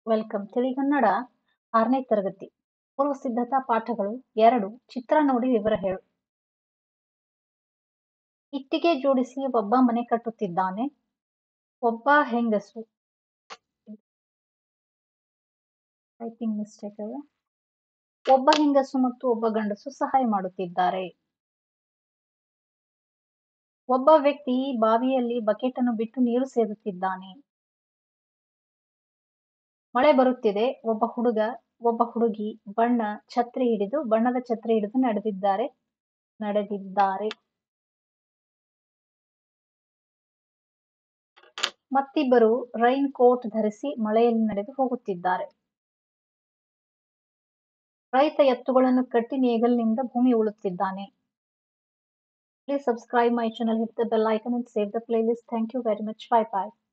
Welcome ತಿಳಿಗನ್ನಡ 6ನೇ ತರಗತಿ ಪೂರ್ವ ಸಿದ್ಧತಾ ಪಾಠಗಳು 2 ಚಿತ್ರ ನೋಡಿ ವಿವರ ಹೇಳು. ಇಟ್ಟಿಗೆ ಜೋಡಿಸಿ ಒಬ್ಬ ಮನೆ ಕಟ್ಟುತ್ತಿದ್ದಾನೆ. ಒಬ್ಬ ಹೆಂಗಸು ಟೈಪಿಂಗ್ ಮಿಸ್ಟೇಕ್ ಅಲ್ಲ. ಒಬ್ಬ ಹೆಂಗಸು ಮತ್ತು ಒಬ್ಬ ಗಂಡಸು ಸಹಾಯ ಮಾಡುತ್ತಿದ್ದಾರೆ. ಒಬ್ಬ ವ್ಯಕ್ತಿ ಬಾವಿಯಲ್ಲಿ ಬಕೆಟ್ ಅನ್ನು ಬಿಟ್ಟು ನೀರು ಸೇದುತ್ತಿದ್ದಾನೆ. ಮಳೆ ಬರುತ್ತಿದೆ. ಒಬ್ಬ ಹುಡುಗ ಒಬ್ಬ ಹುಡುಗಿ ಬಣ್ಣದ ಛತ್ರಿ ಹಿಡಿದು ನಡೆದಿದ್ದಾರೆ. ಮತ್ತಿಬ್ಬರು ರೈನ್ ಕೋಟ್ ಧರಿಸಿ ಮಳೆಯಲ್ಲಿ ನಡೆದು ಹೋಗುತ್ತಿದ್ದಾರೆ. ರೈತ ಎತ್ತುಗಳನ್ನು ಕಟ್ಟಿ ನೇಗಿಲಿನಿಂದ ಭೂಮಿ ಉಳುತ್ತಿದ್ದಾನೆ. Please subscribe my channel, hit the bell icon and save the playlist. Thank you very much. Bye bye.